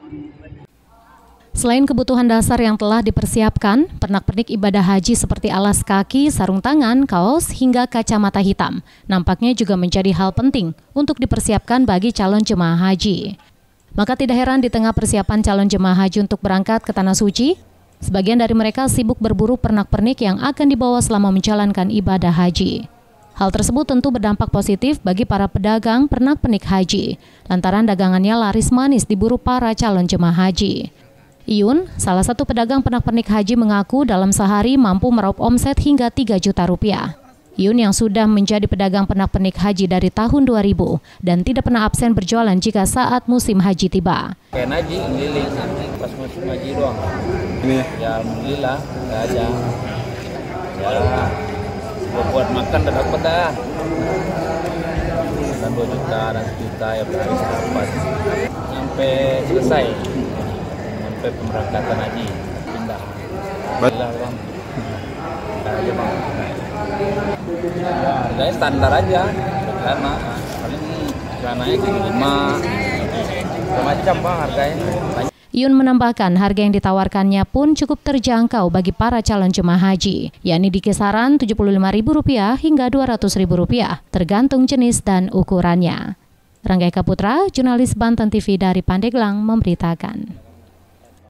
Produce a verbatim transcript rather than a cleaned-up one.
Selain kebutuhan dasar yang telah dipersiapkan, pernak-pernik ibadah haji seperti alas kaki, sarung tangan, kaos, hingga kacamata hitam nampaknya juga menjadi hal penting untuk dipersiapkan bagi calon jemaah haji. Maka tidak heran di tengah persiapan calon jemaah haji untuk berangkat ke Tanah Suci, sebagian dari mereka sibuk berburu pernak-pernik yang akan dibawa selama menjalankan ibadah haji. Hal tersebut tentu berdampak positif bagi para pedagang pernak-pernik haji, lantaran dagangannya laris manis diburu para calon jemaah haji. Iyun, salah satu pedagang pernak-pernik haji mengaku dalam sehari mampu meraup omset hingga tiga juta rupiah. Iyun yang sudah menjadi pedagang pernak-pernik haji dari tahun dua ribu dan tidak pernah absen berjualan jika saat musim haji tiba. Kayak haji, keliling pas musim haji doang. Ya alhamdulillah, nggak aja. Ya, buat makan udah dapat dah. Dan dua juta, dan sejuta ya berhabis dapat. Sampai selesai. Sampai pemberangkatan haji pindah. Alhamdulillah bang. Aja bang. Harganya standar aja, karena paling celananya lima macam bang harganya. Iyun menambahkan harga yang ditawarkannya pun cukup terjangkau bagi para calon jemaah haji, yakni di kisaran tujuh puluh lima ribu rupiah hingga dua ratus ribu rupiah, tergantung jenis dan ukurannya. Rangga Eka Putra, jurnalis Banten T V dari Pandeglang memberitakan.